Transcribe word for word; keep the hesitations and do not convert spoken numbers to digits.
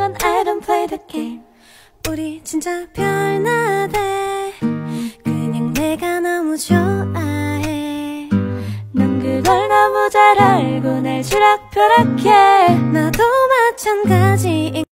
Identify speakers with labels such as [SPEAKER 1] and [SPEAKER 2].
[SPEAKER 1] I don't play the game. 우리 진짜 별나대. 그냥 내가 너무 좋아해. 넌 그걸 너무 잘 알고 날 주락펴락해.